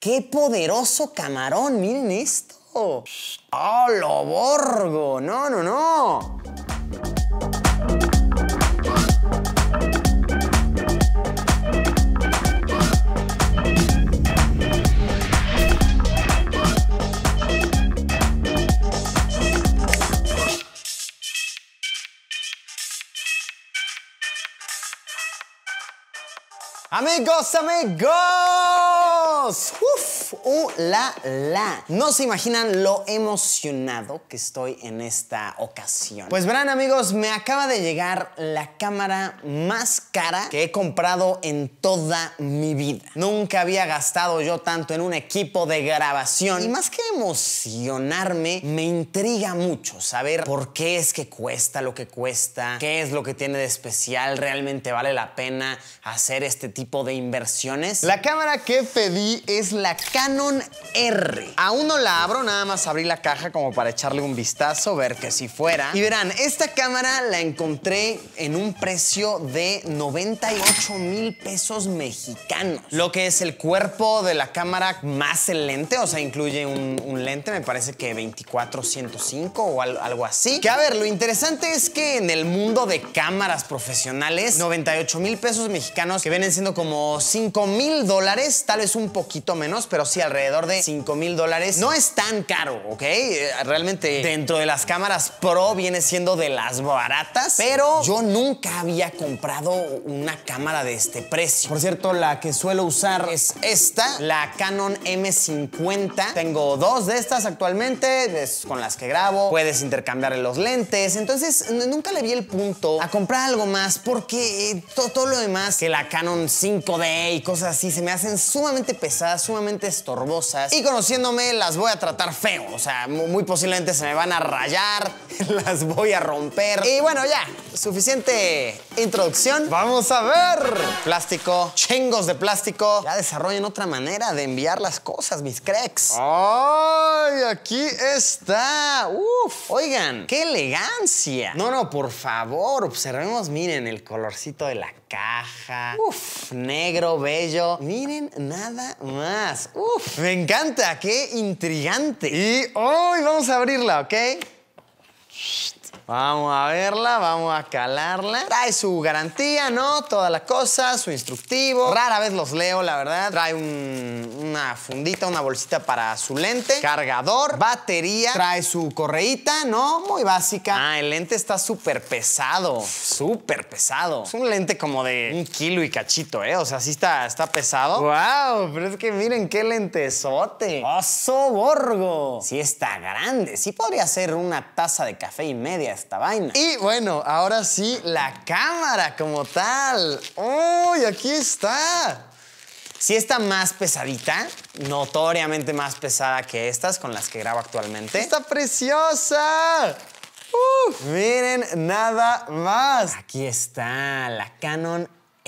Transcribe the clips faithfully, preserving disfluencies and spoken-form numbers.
¡Qué poderoso camarón! ¡Miren esto! ¡Oh, lo borgo! ¡No, no, no! Amigos, amigos, uf, uh, la, la. No se imaginan lo emocionado que estoy en esta ocasión. Pues verán, amigos, me acaba de llegar la cámara más cara que he comprado en toda mi vida. Nunca había gastado yo tanto en un equipo de grabación. Y más que emocionarme, me intriga mucho saber por qué es que cuesta lo que cuesta, qué es lo que tiene de especial, realmente vale la pena hacer este tipo de inversiones. La cámara que pedí es la Canon R. Aún no la abro, nada más abrí la caja como para echarle un vistazo, ver que si fuera. Y verán, esta cámara la encontré en un precio de noventa y ocho mil pesos mexicanos. Lo que es el cuerpo de la cámara más el lente, o sea, incluye un, un lente, me parece que veinticuatro ciento cinco o al, algo así. Que a ver, lo interesante es que en el mundo de cámaras profesionales, noventa y ocho mil pesos mexicanos, que vienen siendo como cinco mil dólares, tal vez un poquito menos, pero sí alrededor de cinco mil dólares. No es tan caro, ¿ok? Realmente dentro de las cámaras pro viene siendo de las baratas, pero yo nunca había comprado una cámara de este precio. Por cierto, la que suelo usar es esta, la Canon M cincuenta. Tengo dos de estas actualmente, es con las que grabo. Puedes intercambiar los lentes. Entonces, nunca le vi el punto a comprar algo más porque eh, todo, todo lo demás que la Canon cinco D y cosas así se me hacen sumamente pesadas, sumamente estorbosas. Y conociéndome, las voy a tratar feo. O sea, muy posiblemente se me van a rayar, las voy a romper. Y bueno, ya, suficiente introducción. Vamos a ver. Plástico, chingos de plástico. Ya desarrollen otra manera de enviar las cosas, mis cracks. ¡Ay! Aquí está. Uf, oigan, qué elegancia. No, no, por favor, observemos, miren, el colorcito de la caja. Uf, negro, bello. Miren, nada más. Uf, me encanta, qué intrigante. Y hoy vamos a abrirla, ¿ok? Vamos a verla, vamos a calarla. Trae su garantía, ¿no? Toda la cosa, su instructivo. Rara vez los leo, la verdad. Trae un, una fundita, una bolsita para su lente. Cargador, batería. Trae su correíta, ¿no? Muy básica. Ah, el lente está súper pesado. Súper pesado. Es un lente como de un kilo y cachito, ¿eh? O sea, sí está, está pesado. ¡Wow! Pero es que miren qué lentesote. ¡Oso borgo! Sí está grande. Sí podría ser una taza de café y media esta vaina. Y bueno, ahora sí, la cámara como tal. ¡Uy! Aquí está. Sí está más pesadita, notoriamente más pesada que estas con las que grabo actualmente. ¡Está preciosa! Uh, miren, nada más. Aquí está la Canon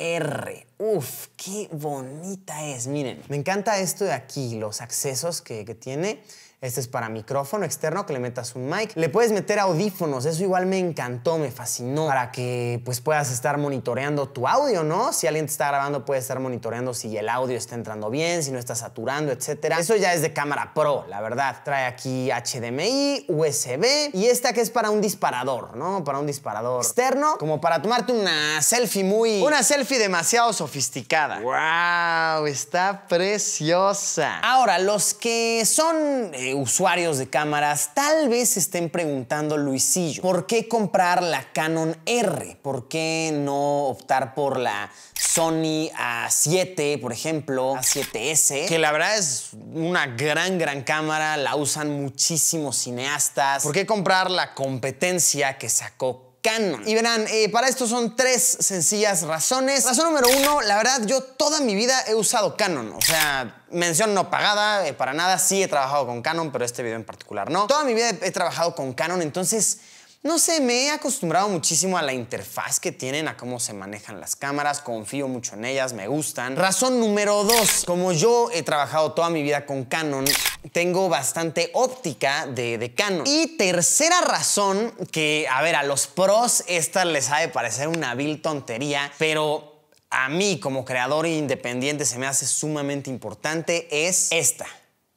R. Uf, qué bonita es. Miren, me encanta esto de aquí, los accesos que, que tiene. Este es para micrófono externo, que le metas un mic. Le puedes meter audífonos, eso igual me encantó, me fascinó. Para que pues puedas estar monitoreando tu audio, ¿no? Si alguien te está grabando, puedes estar monitoreando si el audio está entrando bien, si no está saturando, etcétera. Eso ya es de cámara pro, la verdad. Trae aquí H D M I, U S B y esta que es para un disparador, ¿no? Para un disparador externo, como para tomarte una selfie muy... Una selfie demasiado sofisticada. ¡Wow! Está preciosa. Ahora, los que son... Eh, usuarios de cámaras tal vez se estén preguntando, Luisillo, ¿por qué comprar la Canon R? ¿Por qué no optar por la Sony A siete, por ejemplo, A siete S? Que la verdad es una gran, gran cámara, la usan muchísimos cineastas. ¿Por qué comprar la competencia que sacó Canon? Y verán, eh, para esto son tres sencillas razones. Razón número uno, la verdad, yo toda mi vida he usado Canon. O sea, mención no pagada, eh, para nada. Sí he trabajado con Canon, pero este video en particular no. Toda mi vida he, he trabajado con Canon, entonces... No sé, me he acostumbrado muchísimo a la interfaz que tienen, a cómo se manejan las cámaras, confío mucho en ellas, me gustan. Razón número dos, como yo he trabajado toda mi vida con Canon, tengo bastante óptica de, de Canon. Y tercera razón, que a ver, a los pros esta les ha de parecer una vil tontería, pero a mí como creador independiente se me hace sumamente importante es esta.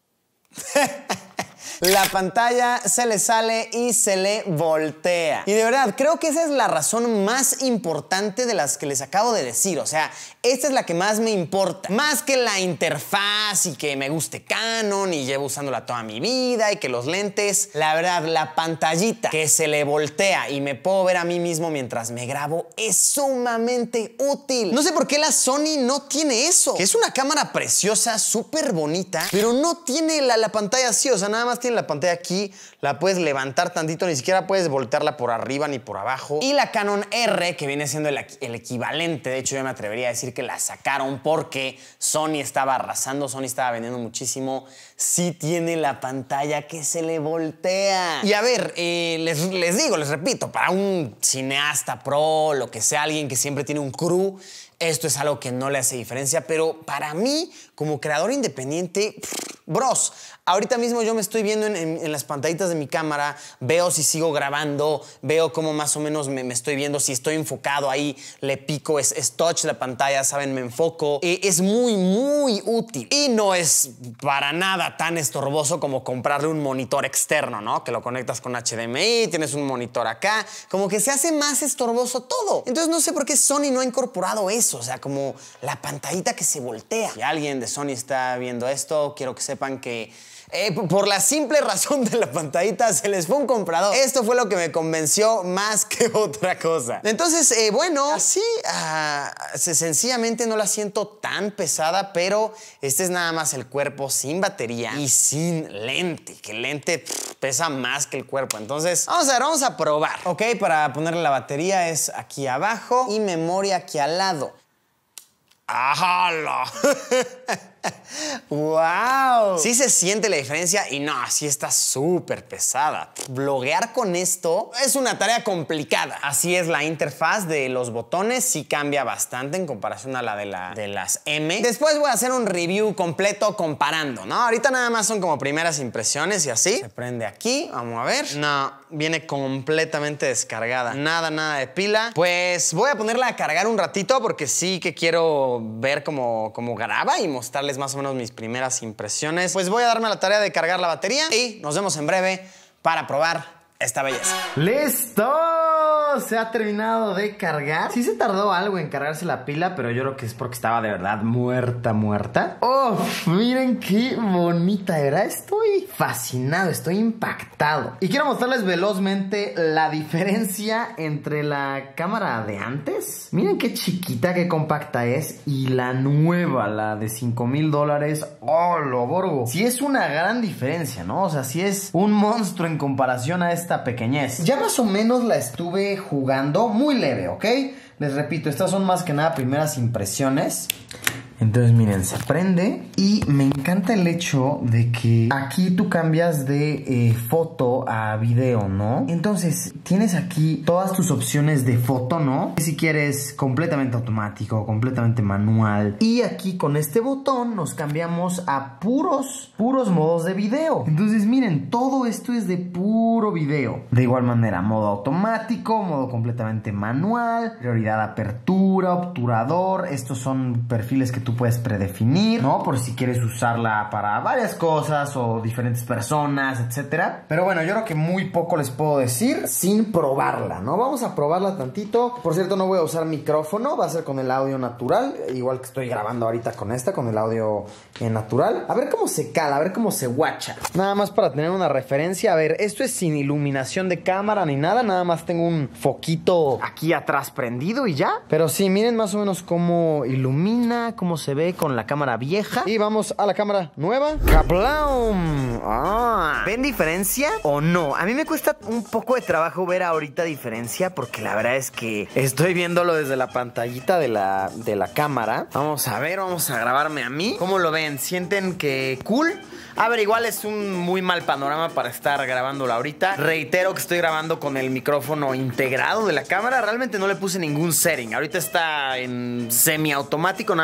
La pantalla se le sale y se le voltea. Y de verdad, creo que esa es la razón más importante de las que les acabo de decir. O sea, esta es la que más me importa. Más que la interfaz y que me guste Canon y llevo usándola toda mi vida y que los lentes. La verdad, la pantallita que se le voltea y me puedo ver a mí mismo mientras me grabo es sumamente útil. No sé por qué la Sony no tiene eso. Que es una cámara preciosa, súper bonita, pero no tiene la, la pantalla así. O sea, nada más tiene la pantalla aquí, la puedes levantar tantito, ni siquiera puedes voltearla por arriba ni por abajo. Y la Canon R, que viene siendo el, el equivalente, de hecho yo me atrevería a decir que la sacaron porque Sony estaba arrasando, Sony estaba vendiendo muchísimo, sí tiene la pantalla que se le voltea. Y a ver, eh, les, les digo, les repito, para un cineasta pro, lo que sea, alguien que siempre tiene un crew, esto es algo que no le hace diferencia, pero para mí, como creador independiente, bros, ahorita mismo yo me estoy viendo en, en, en las pantallitas de mi cámara, veo si sigo grabando, veo cómo más o menos me, me estoy viendo, si estoy enfocado ahí, le pico, es, es touch la pantalla, ¿saben? Me enfoco. Eh, es muy, muy útil. Y no es para nada tan estorboso como comprarle un monitor externo, ¿no? Que lo conectas con H D M I, tienes un monitor acá, como que se hace más estorboso todo. Entonces no sé por qué Sony no ha incorporado eso. O sea, como la pantallita que se voltea. Si alguien de Sony está viendo esto, quiero que sepan que eh, por la simple razón de la pantallita se les fue un comprador. Esto fue lo que me convenció más que otra cosa. Entonces, eh, bueno, así uh, sencillamente no la siento tan pesada, pero este es nada más el cuerpo sin batería y sin lente, que el lente pff, pesa más que el cuerpo. Entonces, vamos a ver, vamos a probar. Ok, para ponerle la batería es aquí abajo y memoria aquí al lado. ¡Ajala! ¡Wow! Sí se siente la diferencia y no, sí está súper pesada. Bloguear con esto es una tarea complicada. Así es, la interfaz de los botones sí cambia bastante en comparación a la de, la, de las M. Después voy a hacer un review completo comparando, ¿no? Ahorita nada más son como primeras impresiones y así. Se prende aquí, vamos a ver. No, viene completamente descargada. Nada, nada de pila. Pues voy a ponerla a cargar un ratito porque sí que quiero ver cómo, cómo graba y mostrarles más o menos mis primeras impresiones. Pues voy a darme la tarea de cargar la batería y nos vemos en breve para probar esta belleza. ¡Listo! Se ha terminado de cargar. Sí se tardó algo en cargarse la pila, pero yo creo que es porque estaba de verdad muerta, muerta. ¡Oh! Miren qué bonita, ¿verdad? Estoy fascinado, estoy impactado. Y quiero mostrarles velozmente la diferencia entre la cámara de antes. Miren qué chiquita, qué compacta es. Y la nueva, la de cinco mil dólares. ¡Oh, lo borgo! Sí es una gran diferencia, ¿no? O sea, sí es un monstruo en comparación a esta pequeñez. Ya más o menos la estuve jugando muy leve, ¿ok? Les repito, estas son más que nada primeras impresiones. Entonces miren, se prende y me encanta el hecho de que aquí tú cambias de eh, foto a video, ¿no? Entonces tienes aquí todas tus opciones de foto, ¿no? Si quieres completamente automático, completamente manual. Y aquí con este botón nos cambiamos a puros, puros modos de video. Entonces miren, todo esto es de puro video. De igual manera, modo automático, modo completamente manual, prioridad apertura, obturador. Estos son perfiles que tú puedes predefinir, ¿no? Por si quieres usarla para varias cosas o diferentes personas, etcétera. Pero bueno, yo creo que muy poco les puedo decir sin probarla, ¿no? Vamos a probarla tantito. Por cierto, no voy a usar micrófono, va a ser con el audio natural, igual que estoy grabando ahorita con esta, con el audio eh, natural. A ver cómo se cala, a ver cómo se guacha. Nada más para tener una referencia. A ver, esto es sin iluminación de cámara ni nada, nada más tengo un foquito aquí atrás prendido y ya. Pero sí, miren más o menos cómo ilumina, cómo se ve con la cámara vieja. Y vamos a la cámara nueva. ¡Kablam! Ah, ¿ven diferencia o no? A mí me cuesta un poco de trabajo ver ahorita diferencia porque la verdad es que estoy viéndolo desde la pantallita de la, de la cámara. Vamos a ver, vamos a grabarme a mí. ¿Cómo lo ven? ¿Sienten que cool? A ver, igual es un muy mal panorama para estar grabándolo ahorita. Reitero que estoy grabando con el micrófono integrado de la cámara. Realmente no le puse ningún setting. Ahorita está en semiautomático, nada más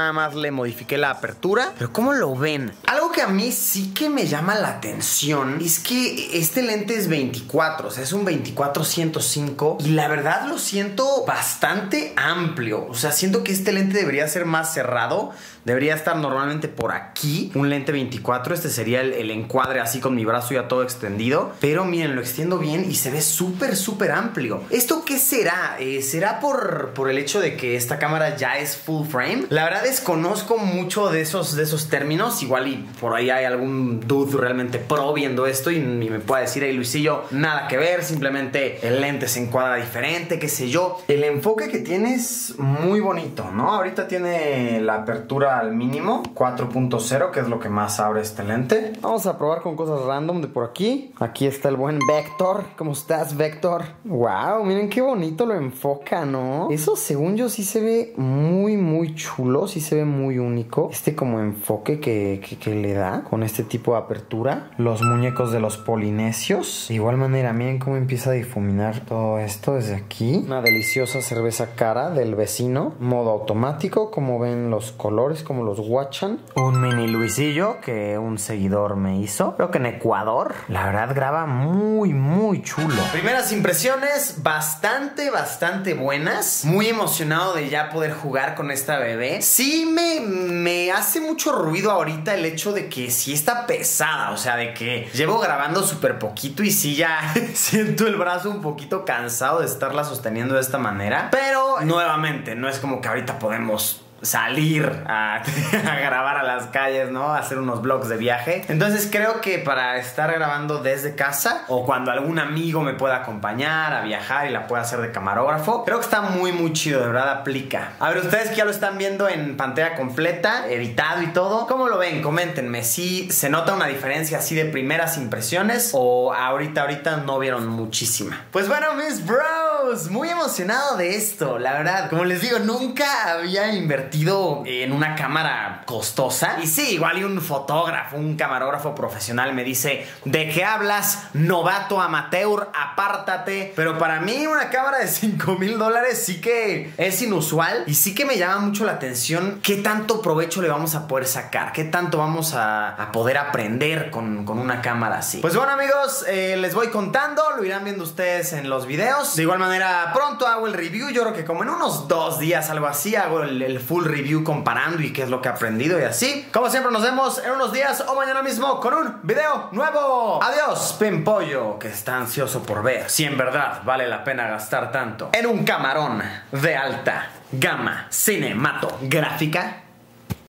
le modifiqué la apertura. Pero ¿cómo lo ven? Algo que a mí sí que me llama la atención es que este lente es veinticuatro, o sea, es un veinticuatro ciento cinco y la verdad lo siento bastante amplio. O sea, siento que este lente debería ser más cerrado. Debería estar normalmente por aquí. Un lente veinticuatro, este sería el, el encuadre así con mi brazo ya todo extendido. Pero miren, lo extiendo bien y se ve súper, súper amplio. ¿Esto qué será? Eh, ¿Será por, por el hecho de que esta cámara ya es full frame? La verdad desconozco mucho de esos, de esos términos. Igual y por ahí hay algún dude realmente pro viendo esto y, y me pueda decir, hey Luisillo, nada que ver, simplemente el lente se encuadra diferente, qué sé yo. El enfoque que tiene es muy bonito, ¿no? Ahorita tiene la apertura al mínimo, cuatro punto cero, que es lo que más abre este lente. Vamos a probar con cosas random de por aquí. Aquí está el buen Vector. ¿Cómo estás, Vector? Wow, miren qué bonito lo enfoca, ¿no? Eso según yo sí se ve muy, muy chulo. Sí se ve muy único. Este como enfoque que, que, que le da con este tipo de apertura. Los muñecos de los polinesios. De igual manera, miren cómo empieza a difuminar todo esto desde aquí. Una deliciosa cerveza cara del vecino. Modo automático, como ven los colores, como los guachan. Un mini Luisillo que un seguidor me hizo. Creo que en Ecuador. La verdad graba muy, muy chulo. Primeras impresiones bastante, bastante buenas. Muy emocionado de ya poder jugar con esta bebé. Sí me, me hace mucho ruido ahorita el hecho de que sí está pesada. O sea, de que llevo grabando súper poquito y sí ya siento el brazo un poquito cansado de estarla sosteniendo de esta manera. Pero nuevamente, no es como que ahorita podemos salir a, a grabar a las calles, ¿no? A hacer unos vlogs de viaje. Entonces creo que para estar grabando desde casa o cuando algún amigo me pueda acompañar a viajar y la pueda hacer de camarógrafo, creo que está muy muy chido, de verdad aplica. A ver, ustedes que ya lo están viendo en pantalla completa, editado y todo, ¿cómo lo ven? Coméntenme si se nota una diferencia así de primeras impresiones o ahorita ahorita no vieron muchísima. Pues bueno, mis bros, muy emocionado de esto, la verdad. Como les digo, nunca había invertido en una cámara costosa. Y sí, igual y un fotógrafo, un camarógrafo profesional me dice, ¿de qué hablas, novato amateur? Apártate. Pero para mí una cámara de cinco mil dólares sí que es inusual y sí que me llama mucho la atención qué tanto provecho le vamos a poder sacar, qué tanto vamos a, a poder aprender con, con una cámara así. Pues bueno, amigos, eh, les voy contando, lo irán viendo ustedes en los videos. De igual manera, pronto hago el review. Yo creo que como en unos dos días, algo así, hago el, el full review comparando y qué es lo que he aprendido y así. Como siempre, nos vemos en unos días o mañana mismo con un video nuevo. Adiós, Pimpollo, que está ansioso por ver si en verdad vale la pena gastar tanto en un camarón de alta gama cinematográfica.